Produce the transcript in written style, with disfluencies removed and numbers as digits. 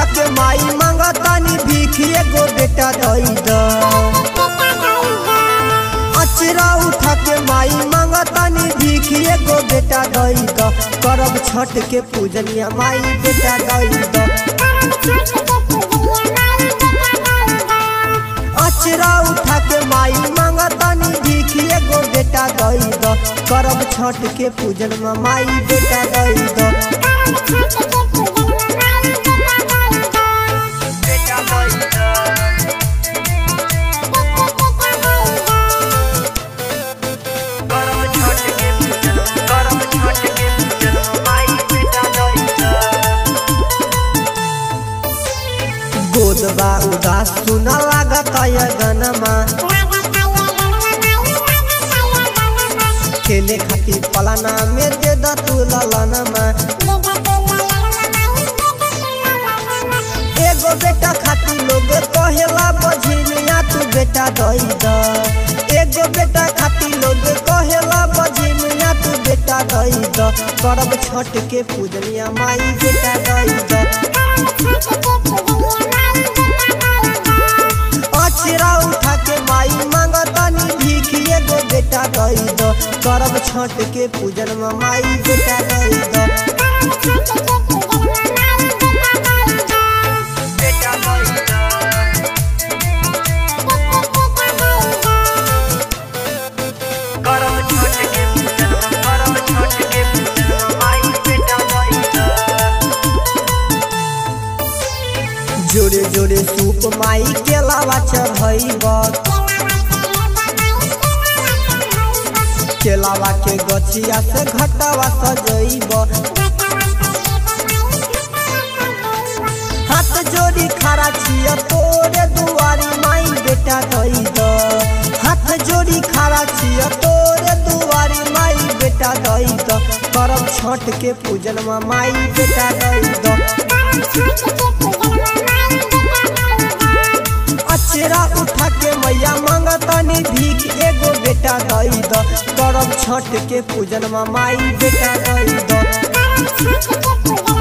के माई मांगतानी भीख एगो बेटा दई द। अचरा उठा के माई मांगतानी भीख एगो बेटा दई द। करब छठ के पूजनिया माई बेटा दई द। अचरा उठा के माई मांगतानी भीख एगो बेटा दई द। करब छठ के पूजन में माई बेटा दई द। गोदबा उदास सुना लागत गनमा, खेले खातिर पलाना में दे द तू ललनमा। एगो बेटा खातिर लोग कहेला बझिनिया तू बेटा दई द। एगो बेटा खातिर लोग कहेला बझिनिया तू बेटा दई द। करब छठ के पूजनिया माई बेटा दई द। अचरा उठा के माई मांगतानी भीख एगो बेटा दई द। करब छठ के पूजन में माई बेटा दई द। जोड़े जोड़े सूप माई के लावा चढ़ब, केलावा के गछिया से घटावा सजैब। हाथ जोड़ी खड़ा छिया तोरे दुआरी माई बेटा दई द। हाथ जोड़ी खड़ा छिया तोरे दुआरी माई बेटा दई द। करब छठ के पूजन में माई बेटा दई द। अचरा उठा के मैया मांगतानी भीख एगो बेटा दई द। करब छठ के पूजन में माई बेटा दई द।